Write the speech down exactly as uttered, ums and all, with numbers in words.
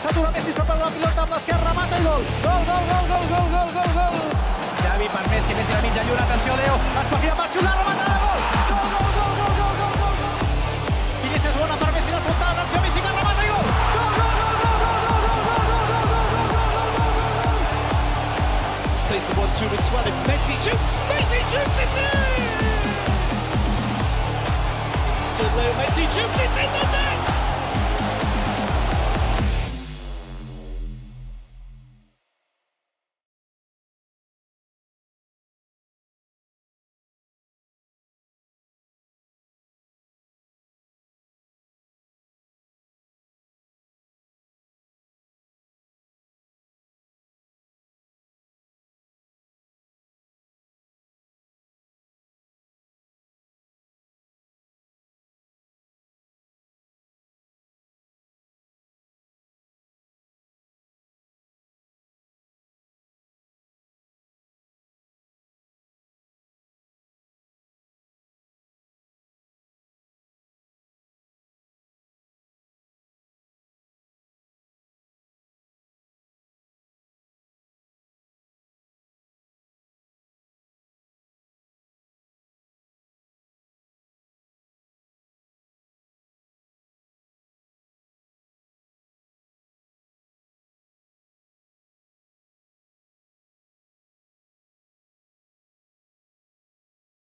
s'atura Messi sobre la pilota amb l'esquerra, mata i gol. Gol, gol, gol, gol, gol, gol, gol, gol. Xavi per Messi, Messi a la mitja lluna, atenció Leo, espafila per xutar, rematada, gol. Gol, gol, gol, gol, gol, gol, gol, gol. Vinícius bona per Messi, la puntada, atenció Messi que remata i gol. Gol, gol, gol, gol, gol, gol, gol, gol, gol, gol, gol, gol, gol. Plays the one two with Suarez. Messi shoots. Messi shoots it in. Still low. Messi shoots it in the net.